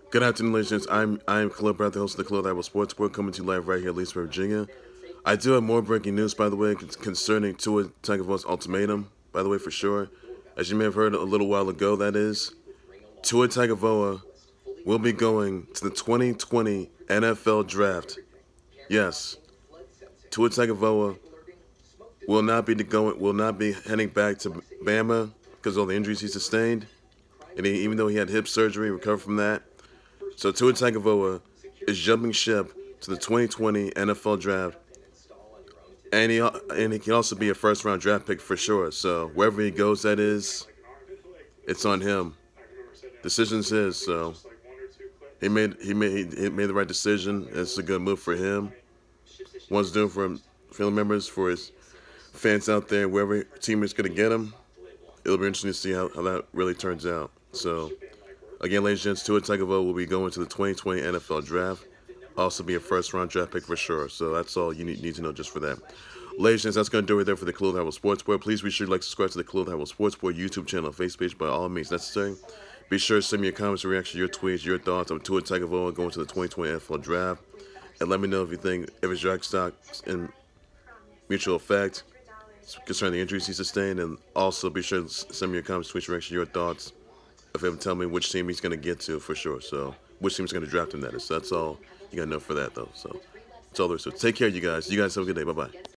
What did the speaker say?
Good afternoon, ladies and gents. I'm Khalil Brown, the host of the Khalil Apple Sports Board, coming to you live right here in Leesburg, Virginia. I do have more breaking news, by the way, concerning Tua Tagovailoa's ultimatum. By the way, for sure, as you may have heard a little while ago, that is, Tua Tagovailoa will be going to the 2020 NFL Draft. Yes, Tua Tagovailoa will not be heading back to Bama because of all the injuries he sustained, and even though he had hip surgery, recovered from that. So Tua Tagovailoa is jumping ship to the 2020 NFL Draft, and he can also be a first round draft pick for sure. So wherever he goes, that is, it's on him. Decision's his. So he made the right decision. It's a good move for him. Wants to do it for family members, for his fans out there, wherever team is going to get him. It'll be interesting to see how that really turns out. So, again, ladies and gents, Tua Tagovailoa will be going to the 2020 NFL Draft. Also be a first-round draft pick for sure. So that's all you need to know just for that. Ladies and gents, that's going to do it there for the Khalil Apple Sports Board. Please be sure to subscribe to the Khalil Apple Sports Board YouTube channel, Facebook page by all means necessary. Be sure to send me your comments, reactions, your tweets, your thoughts on Tua Tagovailoa going to the 2020 NFL Draft. And let me know if you think if his draft stock in mutual effect concerning the injuries he sustained. And also be sure to send me your comments, tweets, reactions, your thoughts. If him tell me which team he's going to get to for sure. So which team's going to draft him, that is. So that's all you got to know for that, though. So that's all there is. So take care, you guys. You guys have a good day. Bye-bye.